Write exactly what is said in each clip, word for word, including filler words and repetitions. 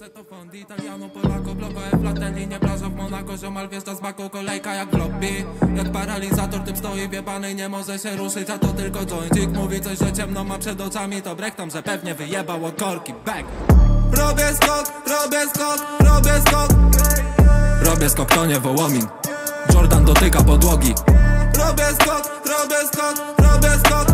to fondi italiano, polako, bloko, e flatelli, nie plaża w Monako, ziomal wjeżdża z baką, kolejka jak w lobby. Jak paralizator, typ stoi wjebany i nie może się ruszyć, a to tylko jointik. Mówi coś, że ciemno ma przed oczami, to brek tam, że pewnie wyjebał od korki. Bang! Robię skok, robię skok, robię skok. Robię skok, to nie Wołomin. Jordan dotyka podłogi. Robię skok, robię skok, robię skok.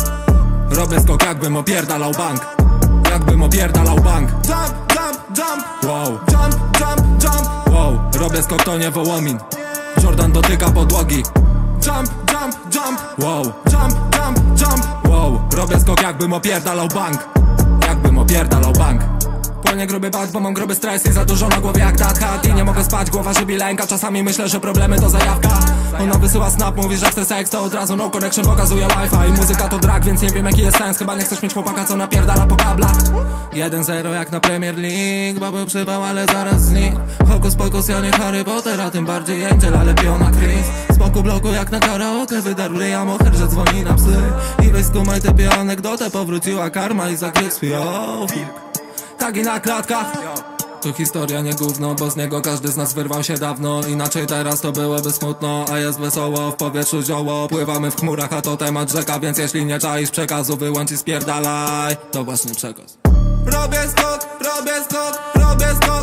Robię skok, jakbym opierdalał bank. Jakbym opierdalał bank. Jump, jump, jump. Wow. Jump, jump, jump. Wow. Robię skok, to nie Wołomin. Jordan dotyka podłogi. Jump, jump, jump. Wow. Jump, jump, jump. Wow. Robię skok, jakbym opierdalał bank. Jakbym opierdalał bank. Płonie gruby bat, bo mam gruby stres i za dużo na głowie jak dat-hat. I nie mogę spać, głowa żybi lęka. Czasami myślę, że problemy to zajawka. Ona wysyła snap, mówi, że chce seks, to od razu no connection pokazuje wi-fi. Muzyka to drag, więc nie wiem jaki jest sens. Chyba nie chcesz mieć chłopaka, co napierdala po kablach. jeden zero jak na Premier League. Baby przypał, ale zaraz znikł. Hokus pokus, ja nie Harry Potter, a tym bardziej Angel, ale piona Chris. Z boku bloku jak na karaoke, wydarł ryja moher, że dzwoni na psy. I weź skumaj tę anegdotę, powróciła karma i za crispy, oh. Tagi na klatkach. To historia nie gówno, bo z niego każdy z nas wyrwał się dawno. Inaczej teraz to byłoby smutno, a jest wesoło, w powietrzu zioło. Pływamy w chmurach, a to temat rzeka, więc jeśli nie czaisz przekazu, wyłącz i spierdalaj. To właśnie przekaz. Robię skok, robię skok, robię skok.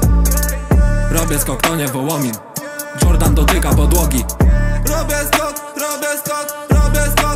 Robię skok, to nie Wołomin. Jordan dotyka podłogi. Robię skok, robię skok, robię skok.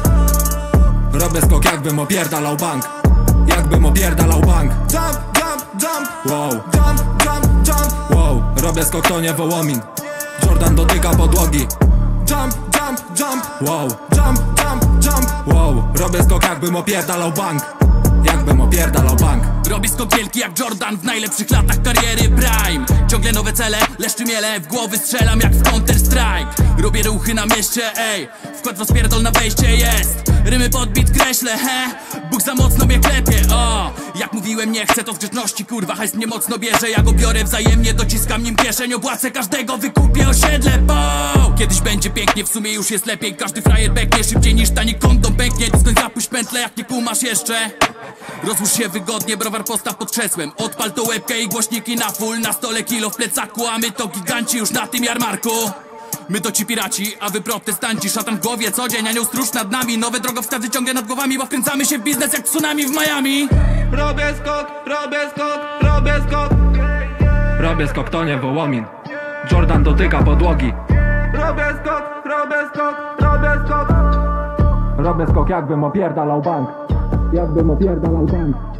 Robię skok, jakbym opierdalał bank. Jakbym opierdalał bank. Jump, jump, jump. Wow. Jump, jump, jump. Wow. Robię skok, to nie Wołomin. Jordan dotyka podłogi. Jump, jump, jump. Wow. Jump, jump, jump. Wow. Robię skok, jakbym opierdalał bank. Jakbym opierdalał bank. Robi skok wielki jak Jordan w najlepszych latach kariery Prime. Ciągle nowe cele, leszczy miele, w głowy strzelam jak w Counter Strike. Robię ruchy na mieście, ej, wkład w rozpierdol na wejście jest. Rymy podbit kreślę, he, Bóg za mocno mnie klepie, o. Jak mówiłem nie chcę to z grzeczności, kurwa, hajs mnie mocno bierze. Ja go biorę wzajemnie, dociskam nim kieszeń. Opłacę każdego, wykupię osiedle, bo kiedyś będzie pięknie, w sumie już jest lepiej. Każdy frajer beknie szybciej niż tani kondom pęknie. Dyskoń zapuść pętlę, jak nie kumasz jeszcze. Rozłóż się wygodnie, browar postaw pod krzesłem. Odpal to łebkę i głośniki na full. Na stole kilo w plecaku, a my to giganci już na tym jarmarku. My to ci piraci, a wy protestanci. Szatan w głowie co dzień, anioł stróż nad nami. Nowe drogowskazy ciągle nad głowami, bo wkręcamy się w biznes jak tsunami w Miami. Robię skok, robię skok, robię skok. Robię skok, to nie Wołomin. Jordan dotyka podłogi. Robię skok, robię skok, robię skok. Robię skok, jakbym opierdalał bank. Jakbym opierdalał bank.